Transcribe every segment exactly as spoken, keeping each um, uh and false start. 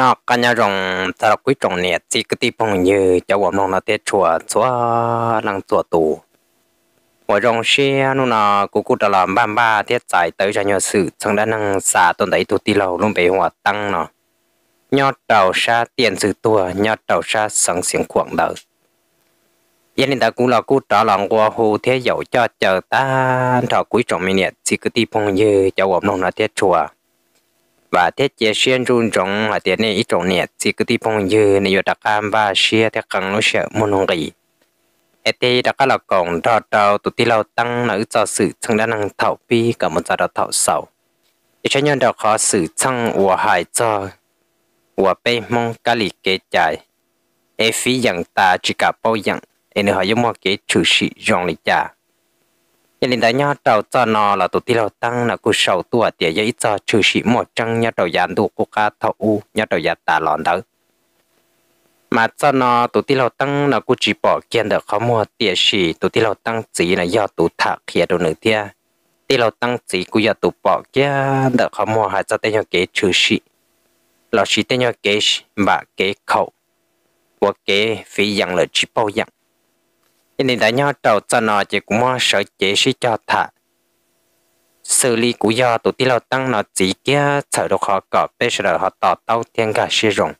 nó cả nhà rồng ta quý trọng nè chỉ cái tí phong như cho bọn nó tết chùa chúa lăng chùa tù ở trong xe nó là cụ cụ đã làm ba ba tiết giải tới cho nhau sự trong đã năng xả tuần đấy tụi tí lâu luôn bị hòa tăng nó nhót đầu xa tiền sự tua nhót đầu xa sẵn xiềng quảng đời gia đình ta cũng là cụ trả lòng qua hồ thế dẫu cho chờ ta thọ quý trọng mình nè chỉ cái tí phong như cho bọn nó tết chùa và thiết chế xuyên run rộng là tiền này ít trọng nhiệt chỉ cứ đi phong như này đặc cam và xia theo càng nó sẽ muốn hồng gì et đặc là còn đào đào tụi ti lâu tăng là cho sự chẳng đã năng thảo pi cả một gia đạo thảo sầu để cho nhân đạo khó sự chẳng của hại cho của bê mong cá lì kế chạy e phí dạng ta chỉ cả bao dạng e nữa họ giống một cái chủ sĩ rong lì trả gia đình đại nhau đầu cho nó là tụi ti lâu tăng là cô sầu tua tiền giấy cho trừ sĩ một trăng nhau đầu dàn đủ cô cá thầu u nhau đầu dàn tà lòn đó mà cho nó tụi ti lâu tăng là cô chỉ bỏ kiên được khó mua tiền sĩ tụi ti lâu tăng chỉ là do tụi thạc kia đồ nữa tia ti lâu tăng chỉ cô do tụi bỏ kia được khó mua hay cho tên nhau kế trừ sĩ là sĩ tên nhau kế bạ kế khẩu của kế phí dạng là chỉ bao dạng nên đã nhau đầu cho nó chỉ cũng mua sở chế sĩ cho thả xử lý của do tụi tí lâu tăng nó chỉ kia sợ được họ có bây giờ họ tỏ tao thiên cả sử dụng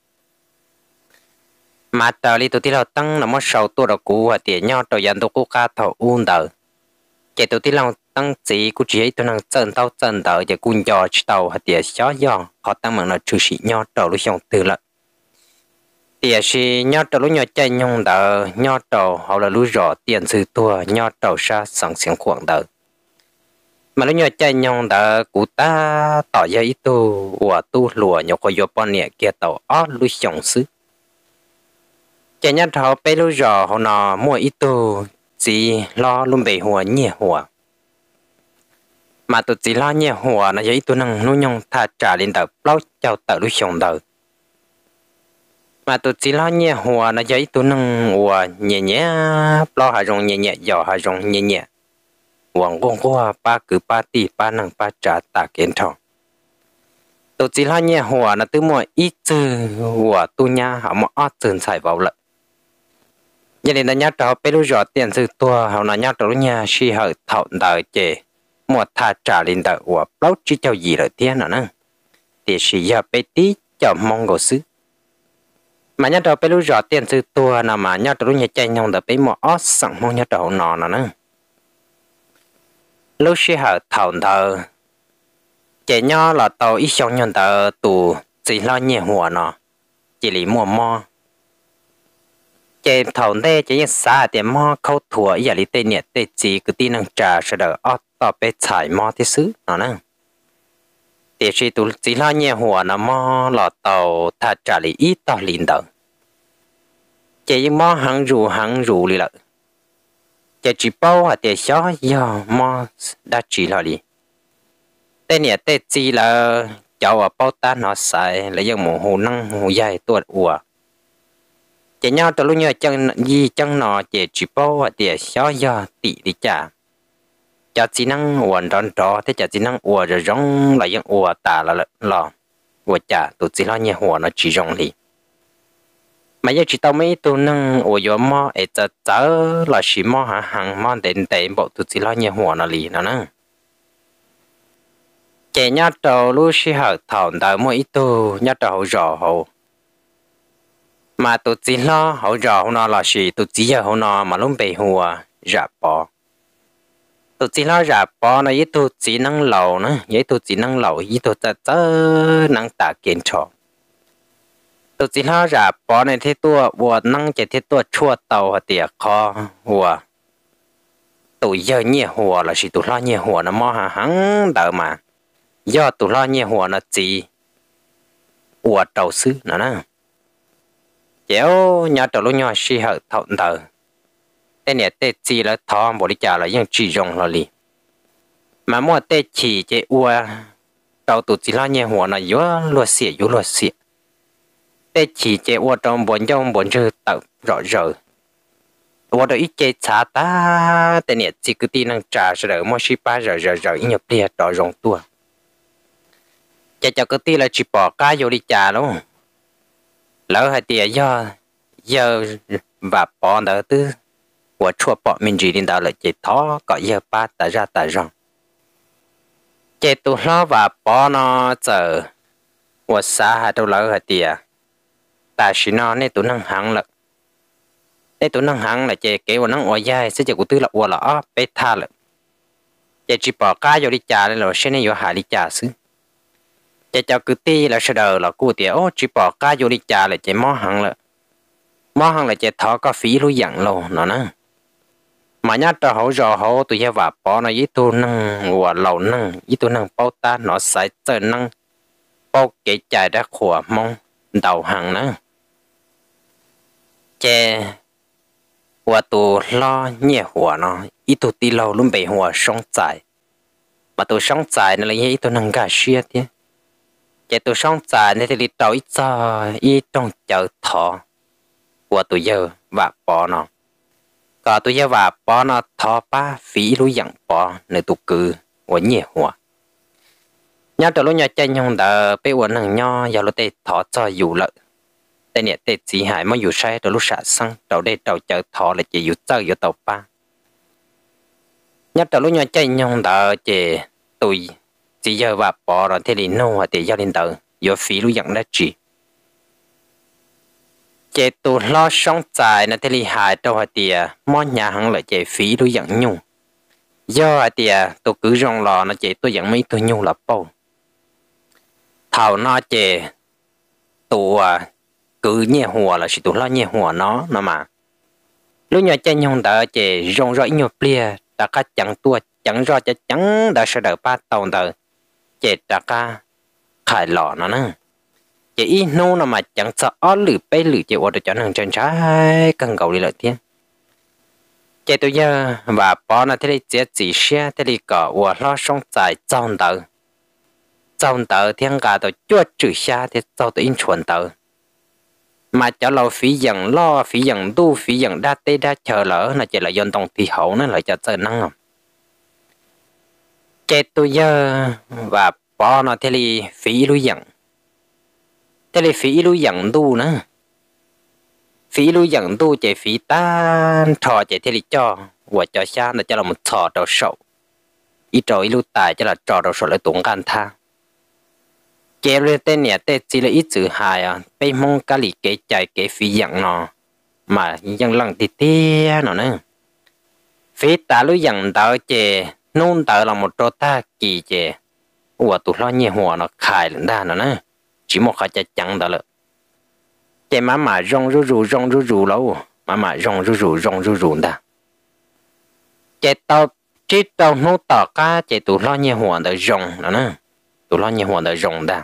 mà tao lý tụi tí lâu tăng nó mất sầu tôi được cũ và tiền nhau đầu dàn tôi cố ca thầu uốn đời chỉ tụi tí lâu tăng chỉ cũng chỉ ấy tôi năng chân tao chân đời chỉ cũng do chỉ tàu hoặc tiền xóa do họ tăng bằng nó trừ sĩ nhau đầu lúc xong từ lại tiền sĩ nhau đầu lúc nhau chạy nhung đời nhau đầu họ là lúc rõ tiền sự tua nhau đầu xa sẵn sàng khoảng đời mà lúc nhau chạy nhung đời của ta tỏ ra ít tu và tu lùa nhau có vô bao nhiêu kia tàu ó lúc xong xứ chạy nhau đầu bé lúc rõ họ nó mua ít tu chỉ lo luôn bị hùa nhẹ hùa mà tụi chỉ lo nhẹ hùa nó giấy tu năng nuôi nhung thà trả lên tàu bao chào tàu lúc xong đời mà tụi chỉ lo nhẹ hùa nó giấy tu năng hùa nhẹ nhẹ lo hà rong nhẹ nhẹ giò hà rong nhẹ nhẹ hoàng con qua ba cứ ba tỷ ba năng ba trả ta kiến thọ tụi chỉ lo nhẹ hùa nó từ mỗi ít chữ hùa tu nha họ mà ót chừng xài vào lại gia đình đã nhát đó bé lúc rõ tiền sự tua họ nó nhát đó nha si hở thọ đời chè một thà trả lên đời hùa bao chỉ cho gì rồi tiền nữa nè thì si giờ bé tí cho mong cầu xứ mà nhát đầu bé lúc rõ tiền sự tua nào mà nhát đầu nhát chạy nhông đợt bé một ót sẵn mong nhát đầu nọ nè nè lúc xí hở thầu thờ chạy nho là tàu ít xong nhon tờ tù chỉ lo nhẹ hùa nọ chỉ lý mùa mò chạy thầu đây chỉ xa tiền mò khâu thua ý lý tê nhiệt tê chỉ cứ tin năng trà sẽ đỡ ót tàu bé chạy mò thế xứ nọ nè thì chỉ tụ chỉ lo nhẹ hùa nọ mò là tàu thà trả lý ít tàu liền đầu chỉ mò hàng rù hàng rù đi lợi chỉ chỉ bao hạt tiền xóa do mò đã chỉ là đi tên nhà tên chỉ là cháu ở bao ta nó xài là dân mù hồ năng hồ dài tuột ủa chỉ nhau từ lúc nhớ chân gì chân nọ chỉ chỉ bao hạt tiền xóa do tỷ đi trả cho chỉ năng uẩn đòn đó thế cho chỉ năng ủa rồi giống là dân ủa tả là lò ủa trả tụi chỉ lo nhẹ hùa nó chỉ giống đi mà giờ chỉ tao mấy tụi nâng ủa vô mò ấy cho chớ là chỉ mò hả hàng mò đến đến bộ tụi chỉ lo nhẹ hùa nó lì nó nè trẻ nhát đầu lúc xí hở thảo đời mỗi ít tụi nhát đầu rõ hậu mà tụi chỉ lo hậu rõ nó là chỉ tụi chỉ giờ hậu nó mà lúc bị hùa rạp bỏ tụi chỉ lo rạp bỏ nó ít tụi chỉ năng lầu nữa ít tụi chỉ năng lầu ít tụi chớ chớ năng tạ kiến trọ tụi chỉ lo rạp bỏ này thế tua bùa năng chỉ thế tua chua tàu hạt tiệt kho hùa tụi giờ nhẹ hùa là chỉ tụi lo nhẹ hùa nó mò hắn đỡ mà do tụi lo nhẹ hùa nó chỉ hùa đầu xứ nữa nè chéo nhà tụi lo nhỏ xí hở thọ đỡ tên này tên chỉ là thọ bộ đi trả là những chỉ dùng là li mà mua tên chỉ chế hùa đầu tụi chỉ lo nhẹ hùa nó yếu luật xỉa yếu luật xỉa tê chỉ chế ô trong bốn trong bốn chữ tạo rõ rời ô đó ít chế trả ta tên này chỉ cứ tin năng trả sẽ đỡ mua ship ba rồi rồi rồi nhập tiền đòi rong tua chế cho cứ tin là chỉ bỏ cá vô đi trả luôn lỡ hai tia do giờ và bỏ đỡ tư của chùa bỏ mình chỉ đến đó là chỉ thó có giờ ba tại ra tại rong chỉ tụ lo và bỏ nó giờ của xã hai đâu lỡ hai tia ta chỉ nó nên tụ năng hăng là nên tụ năng hăng là chỉ kể của năng ở dài sẽ chỉ của tư là của là bé tha là chỉ chỉ bỏ cá vô đi trả lên rồi sẽ nên vô hải đi trả xứ chỉ cho cứ ti là sẽ đầu là cô tia ô chỉ bỏ cá vô đi trả là chỉ mó hăng là mó hăng là chỉ thọ có phí lối dặn lâu nó nè mà nhát cho hậu rò hậu tụi gia và bỏ nó với tôi năng của lầu năng với tôi năng bao ta nó sẽ chờ năng bao kể chạy ra khỏa mong đầu hàng nữa chè của tôi lo nhẹ hỏa nó ít tôi đi lâu luôn bị hỏa sống chạy mà tôi sống chạy nó là ít tôi năng gà xuyên thế chè tôi sống chạy nên thì đi tàu ít cho ít trong chợ thọ của tôi giờ và bỏ nó có tôi giờ và bỏ nó thọ ba phí lối dặn bỏ nơi tôi cứ của nhẹ hỏa nhớ từ lúc nhà chơi nhung đã bé uốn hàng nho giờ lúc tê thọ cho dù lợi tê nhẹ tê chỉ hại mới dù sai từ lúc xả xăng đầu đây đầu chợ thọ là chỉ dù chơi dù tàu ba nhớ từ lúc nhà chơi nhung đã chỉ tôi chỉ giờ và bỏ rồi thế thì nô hoặc thì giao lên tàu dù phí lối dặn đã chỉ chỉ tôi lo sống dài là thế thì hại đâu hoặc thì món nhà hàng lại chỉ phí lối dặn nhung do thì tôi cứ rong lò nó chỉ tôi dặn mấy tôi nhung là bao thảo nó chè tụ cứ nhẹ hùa là chỉ tụ lo nhẹ hùa nó nó mà lúc nhỏ chơi nhung đã chè rong rõi nhiều plia đã cá chẳng tua chẳng rõ cho chẳng đã sợ đỡ ba tàu đỡ chè đã cá khải lọ nó nè chè ít nô nó mà chẳng sợ ó lử bé lử chè ở được cho nàng chân trái cần cầu đi lợi tiên chè tôi giờ và bỏ nó thế này chè chỉ xe thế này có ở lo sống dài trong đỡ trong tờ thiên cả tờ chúa trừ xa thì sau tờ in chuẩn tờ mà cho lâu phí dần lo phí dần tu phí dần đa tê đa chờ lỡ là chỉ là dân tông thì hậu nó lại cho trời năng không chết tôi giờ và bỏ nó thế li phí lui dần thế li phí lui dần tu nữa phí lui dần tu chỉ phí tan trò chỉ thế li cho và cho xa là cho là một trò đầu sầu ít trò ít lưu tài cho là trò đầu sầu lại tụng can tha chế lên tên nhà tên chỉ là ít chữ hài à, bây mong cá lì kế chạy kế phí dặn nó mà dân lăng thì tia nó nữa phí ta lối dặn tạo chế nôn tạo là một trò ta kỳ chế ủa tụi lo nhẹ hòa nó khai lên đa nó nữa chỉ một khai chạy chẳng đó là chế má mà rong rú rú rong rú rú lâu má mà rong rú rú rong rú rú đa chế tao chỉ tao nô tao cá chế tụi lo nhẹ hòa được rong nó nữa tụi lo nhẹ hòa được rong đa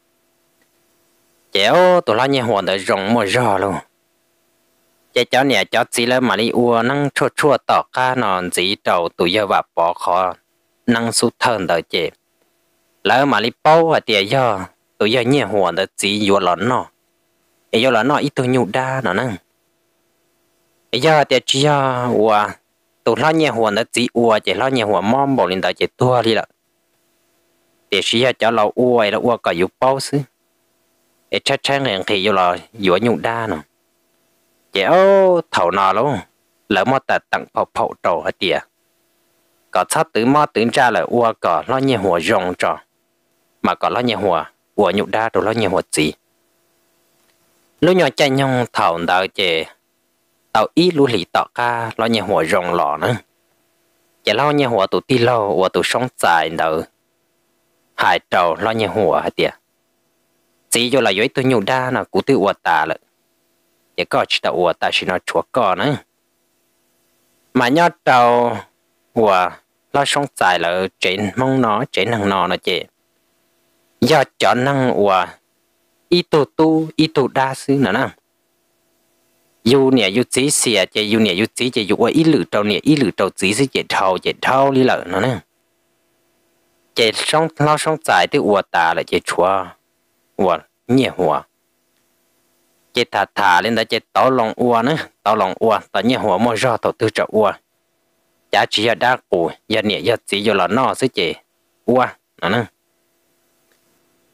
chéo tụi lo nhẹ hòa được rong một rò luôn chế cháu nè cháu chỉ là mà đi ua năng chua chua tỏ cá nó chỉ đầu tụi giờ và bỏ khó năng sút thân đời chế lỡ mà đi bao và tiền do tụi giờ nhẹ hòa được chỉ vô lợn nó ấy vô lợn nó ít tụi nhụ đa nó năng ấy giờ tiền chỉ do ua tụi lo nhẹ hòa được chỉ ua chế lo nhẹ hòa mom bỏ lên đời chế tua đi là để chỉ cho cháu lâu ua là ua cả dục bao xứ để chắc chắn rằng thì vô là vô nhụ đa nè chéo thầu nọ luôn lỡ mà ta tặng phao phao trầu hết tiệt có sắp từ mà từ ra là ua có lo nhẹ hòa rong trò mà có lo nhẹ hòa ua nhụ đa rồi lo nhẹ hòa gì lúc nhỏ chạy nhung thầu đào chè tàu ít lú lì tọ ca lo nhẹ hòa rong lọ nữa chè lo nhẹ hòa tụ ti lo ua tụ sống dài đào hai trầu lo nhẹ hòa hết tiệt chỉ cho là dưới tôi nhụ đa là cụ tự ua tà lợ chỉ có chỉ tàu ua tà chỉ nó chúa con nữa mà nhớ trầu ua lo sống dài là trên mong nó trên hàng nọ nó chị do chọn năng ua ít tu tu ít tu đa xứ nữa nè dù nè dù chỉ xìa chị dù nè dù chỉ chị dù ua ít lử trầu nè ít lử trầu chỉ xí chị thầu chị thầu đi lợ nữa nè chị sống lo sống dài thì ua tà là chị chúa ua nhẹ hòa chị thả thả lên đó chị tao lòng ua nữa tao lòng ua tao nhẹ hòa mua ra tao tư trợ ua giá trị ở đa cụ giờ nhẹ giờ chỉ giờ là nó sẽ chị ua nữa nè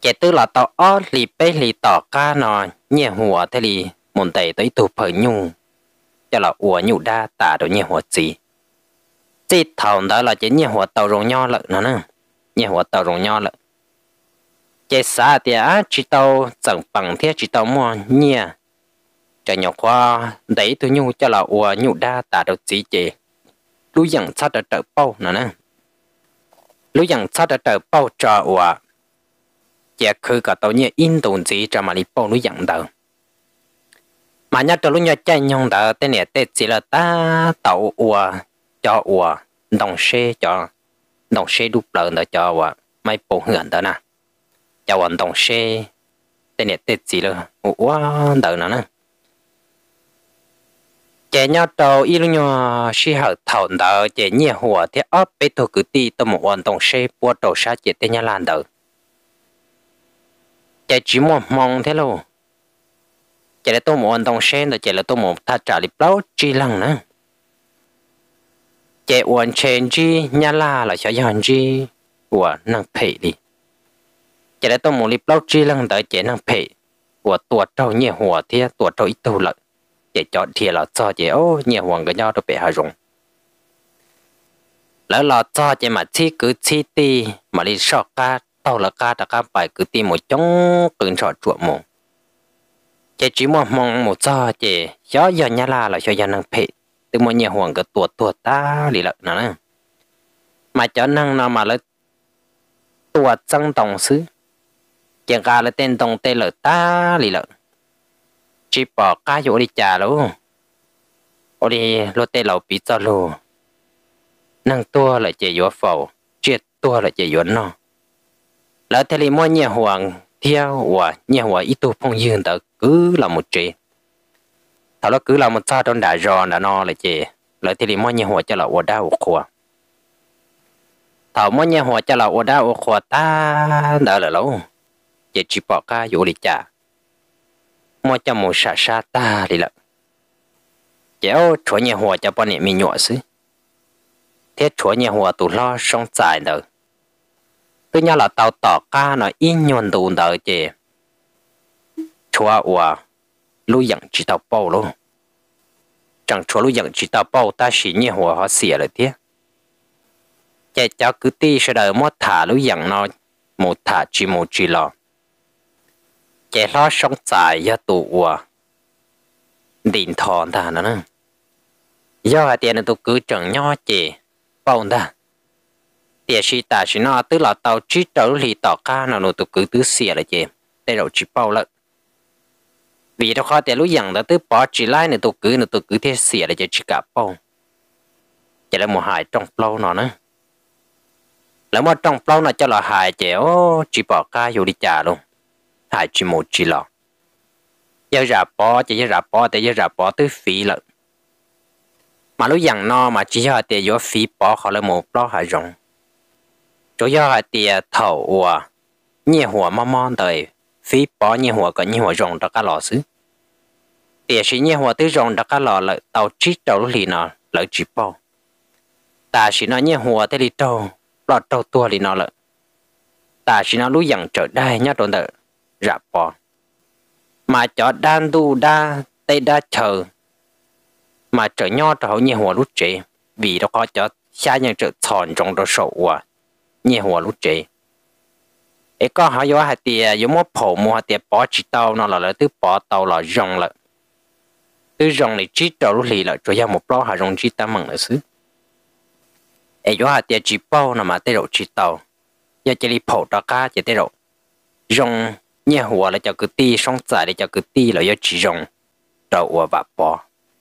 chế tư là tàu ó lì bê lì tỏ ca nó nhẹ hùa thế lì môn tây tới tụ phở nhung cho là ủa nhụ đa tả đồ nhẹ hùa gì chỉ thầu đó là chế nhẹ hùa tàu rồng nho lợn nó nè nhẹ hùa tàu rồng nho lợn chế xã thì á chỉ tàu chẳng bằng thế chỉ tàu mua nhẹ cho nhỏ khoa đấy tôi nhu cho là ủa nhụ đa tả đồ gì chế lũ dặn sát ở trở bao nó nè lũ dặn sát ở trở bao cho ủa chế khứ cả tàu nhẹ in tồn gì cho mà đi bao lũ dặn đầu mà nhớ cho lúc nhớ chạy nhung đó tên này tên chỉ là ta tàu ua cho ua đồng xe cho đồng xe đúc lợn đó cho ua mấy bộ hưởng đó nè cho ua đồng xe tên này tên chỉ là ua đó nè chạy nhớ cho ít lúc nhớ khi học thầu đó chạy nhẹ hùa thì ấp bé thôi cứ đi tới một ua đồng xe bua đầu sát chạy tên nhà lan đó chạy chỉ một mong thế luôn chỉ là tôi muốn đồng sen rồi chỉ là tôi muốn thắt trả lịch báo chi lăng nữa chỉ uốn chen chi nhà la là cho dân chi của năng phê đi chỉ là tôi muốn lịch báo chi lăng tới chỉ năng phê của tuột trâu nhẹ hùa thì tuột trâu ít tu lợi chỉ chọn thì là cho chỉ ô nhẹ hùa cái nhau đó bị hà rụng lỡ là cho chỉ mà chi cứ chi ti mà đi sọ ca tàu là ca đã ca bài cứ ti một chống cứng sọ chuột mồm chỉ chỉ một mong một giờ chỉ gió giờ nhà la là cho dân năng phê từ một nhà hoàng cái tuột tuột ta đi lợn nè mà cho năng nào mà lấy tuột trăng đồng xứ chỉ cả là tên đồng tên lợn ta đi lợn chỉ bỏ cá vô đi trà luôn ở đi lô tên lẩu bí cho lô năng tua là chỉ vô phẩu triệt tua là chỉ vô nó lỡ thế thì mỗi nhà hoàng theo và nhà hoàng ít tu phong dương tự cứ là một chuyện thảo nó cứ là một sao trong đại giò đã no là chị lợi thì mỗi nhà hòa cho là ở đau ở khoa thảo mỗi nhà hòa cho là ở đau ở khoa ta đã là lâu chị chỉ bỏ ca vô đi trả mỗi cho một sa sa ta đi lận chéo chúa nhà hòa cho bọn mình nhọ xứ thế chúa nhà hòa tụ lo xong dài đời tôi nhớ là tàu tỏ ca nó in nhuận tụ đời chị chúa hòa lưu dẫn chỉ tàu bao luôn chẳng chúa lưu dẫn chỉ tàu bao ta chỉ nhẹ hòa họ xỉa rồi thế chạy cháu cứ ti sẽ đợi một thả lưu dẫn nó một thả chỉ một chỉ lo chạy lo sống dài do tụ hòa điện thòn ta nữa nè do hai tiền tụ cứ chẳng nhỏ chị bao ta tiền sĩ ta chỉ nó tức là tàu chỉ trở thì tỏ ca nào nó tụ cứ tứ xỉa rồi chị đây rồi chỉ bao lận vì đó khó tiền lúc dặn đó tới bỏ chỉ lại nữa tôi cứ nữa tôi cứ thế xỉa để cho chỉ cả bao chỉ là một hại trong lâu nó nữa là một trong lâu nó cho là hại chéo chỉ bỏ ca vô đi trả luôn hại chỉ một chỉ lọ giờ ra bỏ chỉ giờ ra bỏ để giờ ra bỏ tới phí lận mà lúc dặn no mà chỉ cho tiền vô phí bỏ họ là một lo hại rộng chỗ do hại tiền thầu à nhiềuหัวมอมๆđời phí bỏ nhiềuหัวcó nhiềuหัวrồng đó cả lò xứ tiền sĩ nhiềuหัวtới rồng đó cả lò lại tàu chít đầu lì nó lại chỉ bao ta sĩ nó nhiềuหัวtới lì trâu lọt trâu tua lì nó lại ta sĩ nó lú dặn trở đây nhá đồn đợi rạp bỏ mà cho đan đu đa tây đa chờ mà trở nho trở nhiềuหัวlút chế vì đó có cho xa nhân trở tròn trong đó sổ à nhiềuหัวlút chế ấy có họ vô hai tiề vô một phổ mua tiề bỏ chỉ tàu nó là là từ bỏ tàu là rong lại từ rong này chỉ tàu lì lại cho ra một lọ hà rong chỉ ta mặn là xứ ấy vô hai tiề chỉ bao nằm mà tới độ chỉ tàu giờ chỉ đi phổ đó cá chỉ tới độ rong nhẹหัวlà cho cứ ti xong dài để cho cứ ti là do chỉ rong đầu và vạ bỏ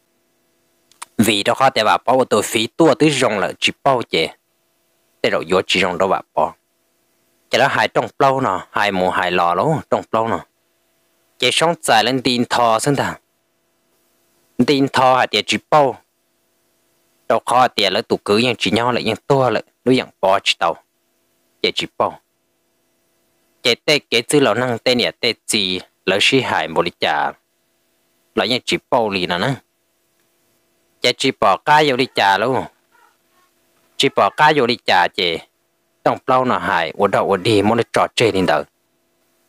vì đó khó tiề vạ bỏ tôi phí tua tới rong là chỉ bao chỉ tới độ vô chỉ rong đó vạ bỏ chỉ là hai trong lâu nè hai mùa hai lò luôn trong lâu nè chỉ sống dài lên tin thò xin thà tin thò hai tiền chỉ bao đâu khó tiền là tụ cứ nhưng chỉ nhau lại nhưng tua lại đối dạng bỏ chỉ tàu chỉ chỉ bao chỉ tê cái chữ lão năng tê nhẹ tê gì là sĩ hải một lịch trả là những chỉ bao lì nè nè chỉ chỉ bỏ cái vô đi trả luôn chỉ bỏ cái vô đi trả chỉ trong lâu nào hại ở đâu ở đi muốn trò chơi đi đâu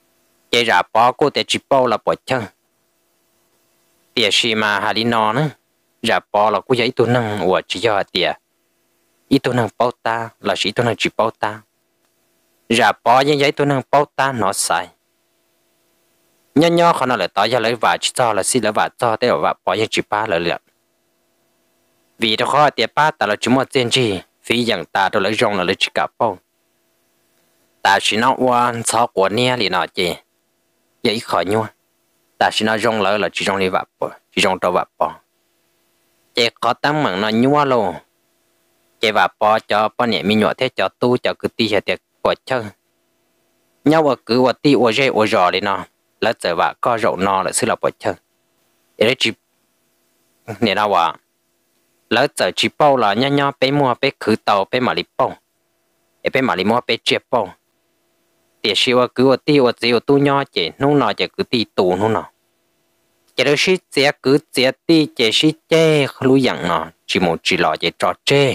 chế ra bỏ cô để chỉ bao là bỏ chân tiệt xì mà hà đi nó nữa ra bỏ là cô giấy tôi năng của chỉ do tiệt ít tôi năng bao ta là chỉ tôi năng chỉ bao ta ra bỏ những giấy tôi năng bao ta nó sai nhớ nhớ khó nào lại tỏ ra lấy vả chỉ cho là xin lấy vả cho tới vả bỏ những chỉ ba là liệu vì đó khó tiệt ba ta là chỉ một tiền gì vì rằng ta đâu lấy rong là lấy chỉ cả bao ta chỉ nói quan sau của nia thì nó chỉ vậy khỏi nhau ta chỉ nói rong lỡ là chỉ rong đi vặt bỏ chỉ rong tàu vặt bỏ chỉ có tăng mặn nó nhua luôn chỉ vặt bỏ cho bao nhiêu mình nhọ thế cho tu cho cứ ti hết tiệt bỏ chơi nhau ở cứ ở ti ở dây ở giò đi nó lỡ giờ vặt có rượu no là xứ là bỏ chơi để chỉ nè nào à lỡ giờ chỉ bao là nhau nhau bé mua bé khử tàu bé mà đi bao bé mà đi mua bé chia bao tiệt siêu cứ ở ti ở gì ở tu nhỏ chỉ nung nọ chỉ cứ ti tù nung nọ chỉ đó sĩ chỉ cứ chỉ ti chỉ sĩ chế lưu dạng nọ chỉ một chỉ lọ chỉ trò chế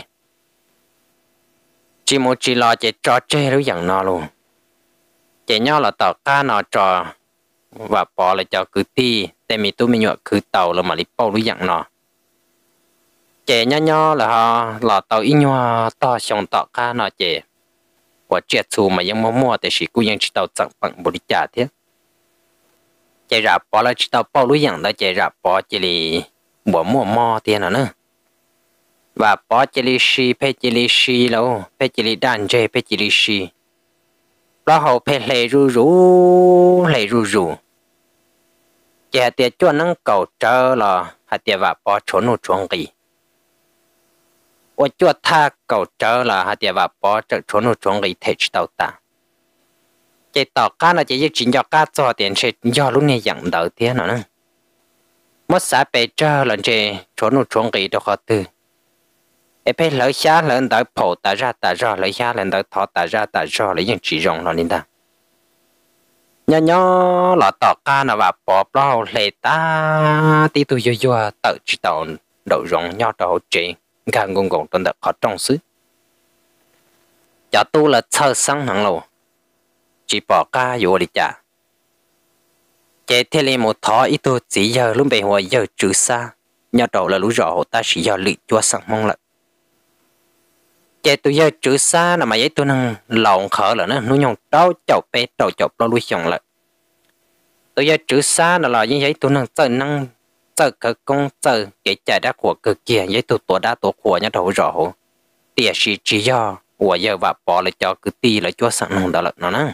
chỉ một chỉ lọ chỉ trò chế lưu dạng nọ luôn chỉ nhỏ là tàu cá nọ trò và bỏ lại cho cứ ti tại vì tôi mình nhọ cứ tàu là mà đi bao lưu dạng nọ chỉ nhỏ nhỏ là họ là tàu ít nhỏ to xong tàu cá nọ chỉว่าเจ็ดสูมายังมั่วแต่สิกูยังชิดเอาจังปังบริจาคเถอะเจราปอแล้วชิดเอาเป้ารู้อย่างแล้วเจราปอเจลีบัวมั่วมั่วเตียนนะว่าปอเจลีชีเพเจลีชีแล้วเพเจลีด้านเจเพเจลีชีเพราะเขาเพเลยรู้รู้เลยรู้รู้เจเตียจวนนั่งเก่าเจอหรอหาเตียว่าปอชนหูชวงกี我做他狗走了，还得话保证传统中的提到的。这到家呢，就一直要家做点事，要路呢养到点了呢。mất xã bề trơ lần trên chỗ nó trốn gì đó họ tư, em phải lấy giá lên tới phổ ta ra ta ra lấy giá lên tới thọ ta ra ta ra lấy những chỉ rong nó nên ta, nhớ nhớ là tọt ca là và bỏ bao lệ ta tí tôi vô vô tự chỉ tàu đậu rong nhau đầu chuyện càng ngôn ngôn tuần đặc khó trong xứ, cho tôi là sơ sáng hẳn lâu, chỉ bỏ ca vô đi trả. Chế thế li một thọ ít tôi chỉ giờ lúc bề ngoài giờ trừ xa nhớ đầu là lũ rõ ta chỉ giờ lị chua sang mong lại chế tôi giờ trừ xa là mà giấy tôi năng lòng khở là nó nuôi nhung trâu chậu bé trâu chậu lo nuôi chồng lại tôi giờ trừ xa là là giấy tôi năng chơi năng chơi cơ công chơi cái chạy đá của cơ kia giấy tôi tổ đá tổ của nhớ đầu rõ tiệt sĩ chỉ do của giờ và bỏ lại cho cứ ti lại chua sang mong đó là nó nè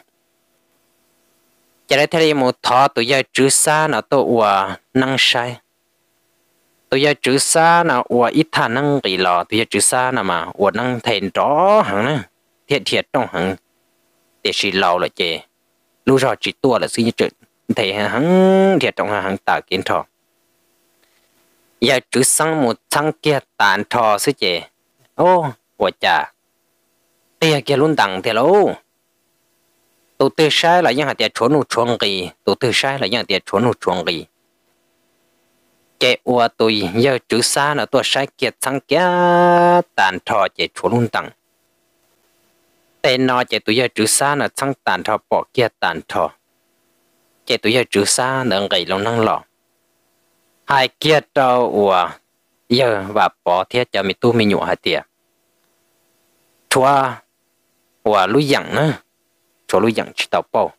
chỉ thấy một thọ tụi giờ chữ xa nào tôi ua năng sai tụi giờ chữ xa nào ua ít thà năng kỳ lò tụi giờ chữ xa nào mà ua năng thèn rõ hẳn nè thiệt thiệt trong hẳn để xì lò là chè lúc rồi chỉ tua là suy chữ thầy hẳn thiệt trong hẳn tạ kiến thọ giờ chữ sang một sang kia tàn thọ suy chè ô ua chà tia kia luôn đằng thì lâu tụi tư sai là những hạt tiền trốn nụ chuông gì tụi tư sai là những hạt tiền trốn nụ chuông gì chế ua tụi giờ chữ xa là tụi sai kiệt sang kia tàn thọ chế trốn luôn tăng tên nó chế tụi giờ chữ xa là sang tàn thọ bỏ kia tàn thọ chế tụi giờ chữ xa là gầy lòng năng lọ hai kia đâu ua giờ và bỏ thiết cho mình tu mình nhủ hạt tiền chua ua lúi dặn nữa cho lũ dặn chỉ tao bao,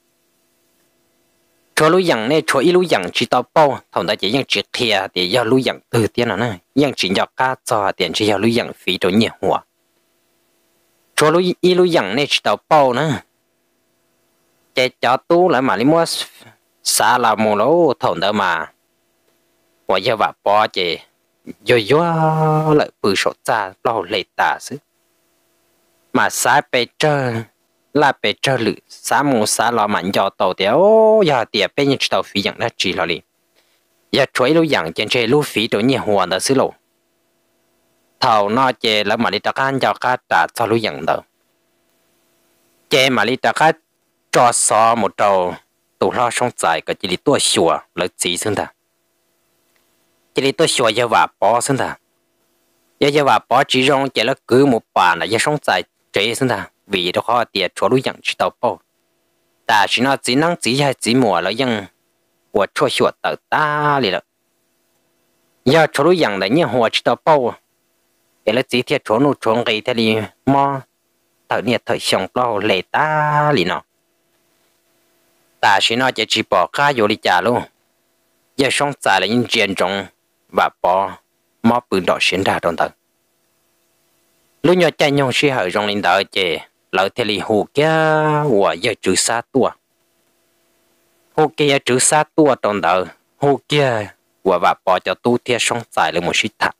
cho lũ dặn này cho ít lũ dặn chỉ tao bao, thằng ta chỉ dặn chỉ kia để giao lũ dặn từ tiền nào nè, dặn chỉ giao cá cho tiền chỉ giao lũ dặn phí cho nhiều hoa, cho lũ ít lũ dặn này chỉ tao bao nè, cái cho tu lại mà đi mua xả là mua lỗ thằng ta mà, và giờ vợ bỏ chỉ yo yo lại bự sốt ra lo lệ ta xứ, mà xả bê trơ là bề trơ lử xã mù xã lò mạnh cho tàu téo giờ tiệp bên những tàu phí dạng đã chỉ là đi giờ chuối lú dạng trên chơi lú phí đối nhiều hoàn đã xứ lộ thầu nó chè là mà đi đặt ăn cho cá trả cho lú dạng đâu chè mà đi đặt cá cho xò một đầu tụ lo sống dài cái chỉ đi tua xùa là gì xưng ta chỉ đi tua xùa giờ vả bỏ xưng ta giờ giờ vả bỏ chỉ rong chè là cứ một bàn là giờ sống dài chế xưng ta vì đó khó tiệt cho lũ dặn chỉ tàu bao ta chỉ nó chỉ năng chỉ hay chỉ mùa là nhưng của chua chuột tờ ta liền rồi giờ chỗ lúc rằng đấy như hoa chỉ tao bao để là chỉ thiệt chỗ nụ chỗ cái thế thì mò thợ nhiệt thợ xong bao lệ ta liền nó ta chỉ nó chỉ chỉ bỏ cá vô đi trả luôn giờ sống tại là những chuyện trong và bỏ mò bự đỏ xuyên ra trong tờ lúc nhỏ chạy nhông suy hở trong linh đạo chè lỡ thế thì hồ kia của giờ chữ sát tua hồ kia chữ sát tua trong tờ hồ kia của và bỏ cho tu thiệt sống tại là một sự thật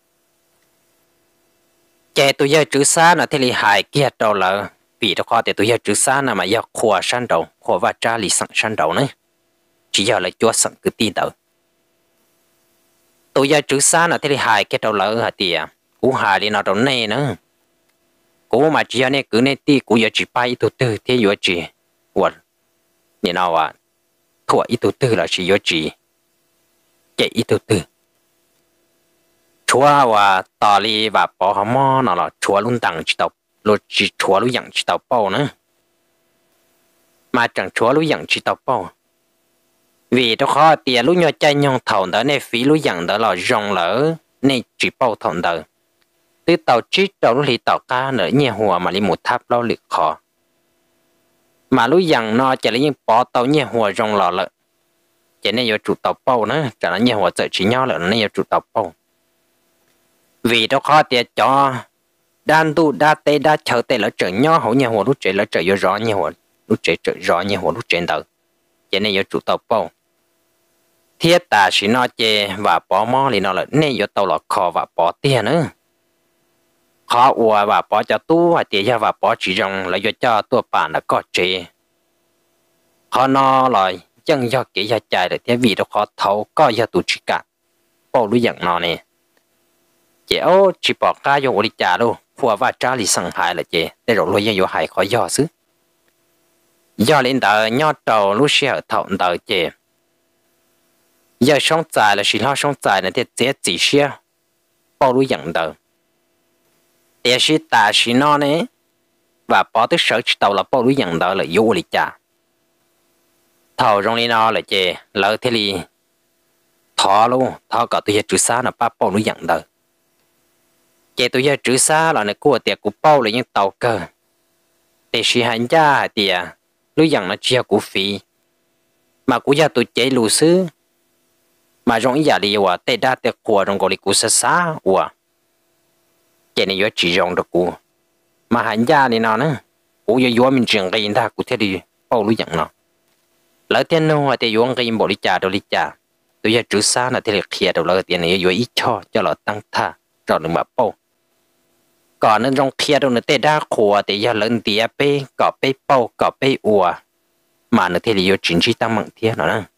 chè tôi giờ chữ sát là thế thì hại kia đâu lỡ vì đó khó thì tôi giờ chữ sát là mà giờ khoa san đầu khoa và trả lý sẵn san đầu nữa chỉ giờ là chúa sẵn cứ tin đâu tôi giờ chữ sát là thế thì hại kia đâu lỡ hả tiệt cú hại đi nào đâu này nữa cú mà chỉ này cứ này ti cú giờ chỉ bay tu tư thế giờ chỉ quật như nào à thua ít tu tư là chỉ giờ chỉ chạy ít tu tư chúa và tà li và bỏ hàm mò nào là chúa luôn tặng chỉ tao rồi chỉ chúa luôn dặn chỉ tao bao nữa mà chẳng chúa luôn dặn chỉ tao bao vì đó khó tiền lúc nhỏ chạy nhông thầu đó này phí lúc dặn đó là rong lỡ này chỉ bao thầu đó từ tàu chít tàu lúc thì tàu cá nữa nhẹ hòa mà đi một tháp lo lực khó mà lúc dặn nó chỉ là những bỏ tàu nhẹ hòa rong lò lợ chỉ nên do chủ tàu bao nữa trả lại nhẹ hòa trợ chỉ nhau lợ nên do chủ tàu bao vì đó khó tiền cho đan tu đa tê đa chờ tê lỡ trở nhau hậu nhẹ hòa lúc trẻ lỡ trở do rõ nhẹ hòa lúc trẻ trở rõ nhẹ hòa lúc trẻ tàu chỉ nên do chủ tàu bao thiết ta chỉ nó chê và bỏ mò thì nó là nên do tàu là khó và bỏ tiền nữa khó ua và bỏ cho tu và tiền và bỏ chỉ rằng là do cho tua bản là có chế khó nó là chân do kỹ gia chạy được thế vì đó khó thấu có do tu chỉ cả bao lúc dạng nó nè chéo chỉ bỏ cá vô đi trả luôn phùa và trả lý sẵn hại là chế để rồi lui vô hại khó do xứ do lên tờ nhó trầu lúc xe ở thọng tờ chế giờ sống dài là chỉ lo sống dài là thế chế chỉ xe bao lúc dạng tờ để sĩ ta sĩ nó này và bỏ tới sở chỉ tàu là bao lúa nhận đó là vô lý trả thầu trong này nó là chè lỡ thế thì thọ luôn thọ cả tôi giờ chữ xa là ba bao lúa nhận đó chè tôi giờ chữ xa là này của tiệc của bao là những tàu cơ để sĩ hành gia thì lúa nhận nó chia của phí mà của gia tôi chế lù xứ mà trong ý giả đi và tê đa tiệc của trong gọi là của xa xa và cái này có chỉ dùng được cú mà hành gia này nó nữa cú giờ vô mình chuyện cái gì ta cú thế đi bao lúa nhận nó lỡ tiền nó thì vô cái gì bỏ đi trả đâu đi trả tôi giờ chữ xa là thế là kia đâu lỡ tiền này vô ít cho cho nó tăng tha cho đừng mà bao còn nó trong kia đâu nó tê đa khổ thì giờ lớn tía bê cọ bê bao cọ bê ùa mà nó thế là vô chính trị tăng mạnh thế nó nữa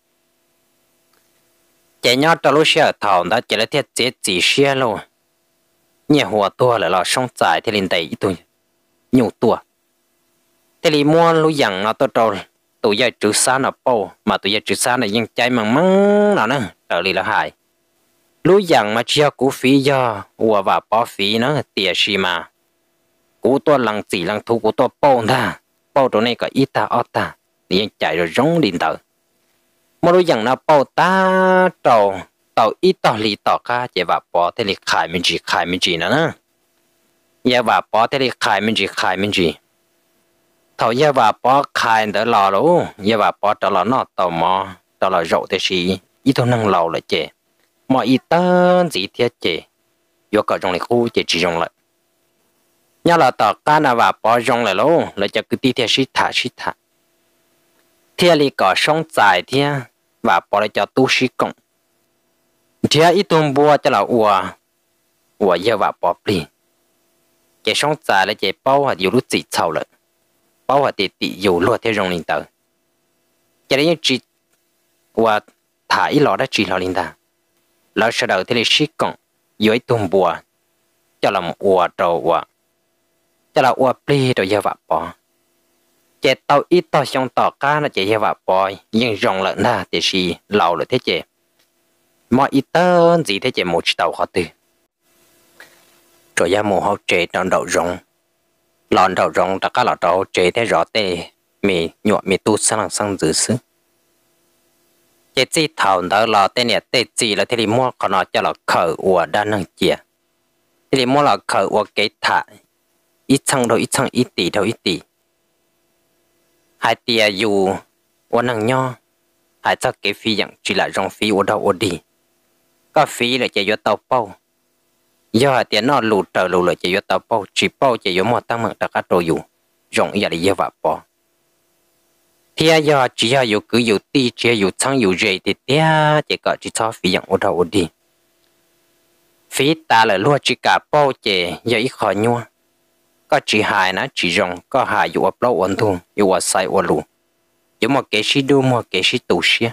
chạy nhau cho lúc xe thầu đó chỉ là thế chế chỉ xe luôn nhà hòa tua là lo sống dài thì lên đầy tôi nhiều tua thế thì mua lúa dặn nó tôi trâu tụi giờ chữ xa nó bao mà tụi giờ chữ xa nàyยังtrái măng măng nào nữa trở lại là hại lúa dặn mà chia cú phí do hòa và bỏ phí nó tiền gì mà cú tôi lăng chỉ lăng thu cú tôi bao ta bao chỗ này có ít ta ót ta thìยังchạy rồi giống điện tử mà lúa dặn nó bao ta trâu tàu ít tàu lì tàu cá chỉ vào bỏ thế thì khai mình chỉ khai mình chỉ nữa nè giờ vào bỏ thế thì khai mình chỉ khai mình chỉ thầu giờ vào bỏ khai đỡ lò luôn giờ vào bỏ đỡ lò nó tàu mò đỡ lò rộ thế gì ít thôi năng lầu lại chè mà ít tên gì thế chè vô cả trong này khu chè chỉ trong lại nhớ là tàu cá nào vào bỏ trong lại luôn là cho cứ đi theo shit thả shit thả theo li có sống dài theo và bỏ lại cho tu sĩ cộng thì ít tuần bùa cho là ua ua giờ vào bỏ đi cái sống dài là cái bao hạt nhiều lúc chỉ sầu lại bao hạt thì bị nhiều luôn theo dòng linh tử cái đấy chỉ ua thả ít lọ đã chỉ lọ linh ta lọ sau đầu thì là xí cộng dưới tuần bùa cho là ua đầu ua cho là ua đi rồi giờ vào bỏ cái tàu ít tàu xong tàu cá là chỉ giờ vào bỏ nhưng dòng lợn na thì xí lầu lại thế chứ mọi ít tên gì thế chỉ một tàu khó từ rồi ra mồ hôi chế trong đầu rồng lòn đầu rồng ta cá lọt đầu chế thế rõ tê mì nhọ mì tu sang sang giữ xứ chế chỉ thầu đó là tên này tên chỉ là thế thì mua còn nó cho là khởi của đa năng chia thế thì mua là khởi của cái thả ít chăng đâu ít chăng ít tỷ đâu ít tỷ hai tia dù của năng nho hai chắc cái phí dạng chỉ là trong phí của đâu ở đi có phí là chỉ có tàu bao do tiền nó lụt trở lụt là chỉ có tàu bao chỉ bao chỉ có một tăng mạng đặc các đồ dù rộng giờ là giờ vạ bỏ thì giờ chỉ là dù cứ dù ti chỉ dù chăng dù dễ thì tia chỉ có chỉ cho phí dạng ở đâu ở đi phí ta là luôn chỉ cả bao chỉ giờ ít khỏi nhua có chỉ hài nó chỉ rộng có hài dù ấp lâu ổn thùng dù ở sai ở lù dù một cái gì đâu một cái gì tù xia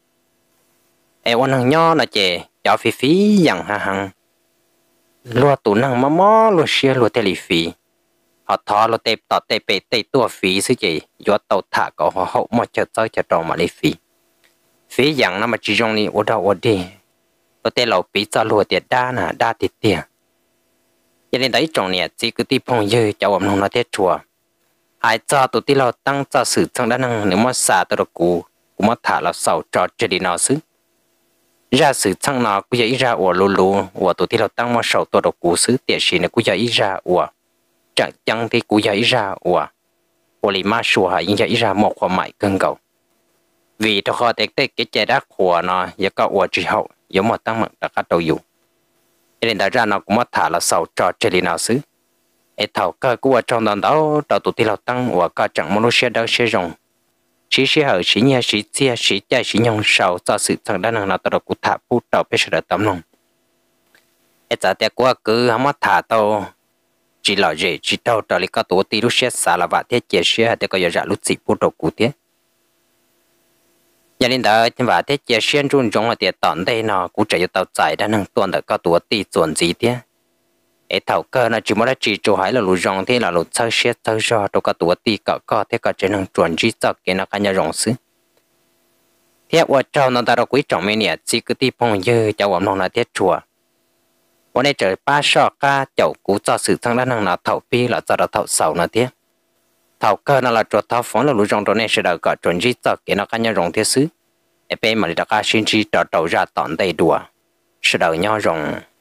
em ôn hàng nho là chỉ cho phí phí dạng hà hằng lúa tủ năng mò mò lúa xia lúa tê lì phí họ thọ lúa tê tọt tê bê tê tua phí xí chỉ do tàu thả có họ hậu một chờ tới chờ tròn mà lấy phí phí dạng nó mà chỉ dùng đi ở đâu ở đi lúa tê lẩu phí cho lúa tiệt đa nè đa tiệt tiệt cho nên đấy trồng nè chỉ cứ tí phong dư cho ông nông nó tiệt chùa ai cho tụi tí lo tăng cho sự trong đa năng nếu mà xả tụi cụ cũng mà thả là sầu trò chơi đi nào xứ ra sự tăng nào cũng vậy ra ở lù lù ở tụi tí lo tăng mà sầu tụi cụ xứ tiệt gì này cũng vậy ra ở chẳng chẳng thì cũng vậy ra ở ở lì ma sùa hay như vậy ra một khoa mại cân cầu vì cho họ tết tết cái trái đất của nó giờ có ở chỉ hậu giống một tăng mạnh đã cắt đầu dụ cho nên đã ra nó cũng mà thả là sầu trò chơi đi nào xứ ai thầu cơ của trong đó đó đầu tụi tí lo tăng và cả chẳng muốn xe đâu xe rồng chỉ xe hở chỉ nhà chỉ chia chỉ chạy chỉ nhông sầu cho sự thằng đàn năng nào tao cũng thả phút đầu bây giờ tấm lòng ai trả tiền của cứ không mất thả tao chỉ là gì chỉ đâu tao lấy cái tổ tí lúc xe xả là vặt thế chia xe để có giờ ra lúc chỉ phút đầu cú thế cho nên đó và thế chia xe trung trong là tiền tận đây nó cũng chỉ cho tao chạy đàn năng tuần được cái tổ tí chuẩn gì thế ấy thầu cơ nó chỉ muốn là chỉ cho hay là lũ rong thế là lũ chơi xe chơi cho đâu có tuổi ti cỡ cỡ thế cả trên năng chuẩn chỉ cho cái nó cái nhà rong xứ thế ở trong nó ta đâu quý trọng mấy nè chỉ cứ ti phong dơ cho bọn nó là thế chùa bọn này trời ba sọ ca chậu cú cho sự thăng đa năng là thầu pi là cho đó thầu sầu nó thế thầu cơ nó là cho thầu phóng là lũ rong đó này sẽ được cả chuẩn chỉ cho cái nó cái nhà rong thế xứ ấy bên mà đi đặt cái xin chỉ cho đầu ra tận đây đùa sẽ được nhau rong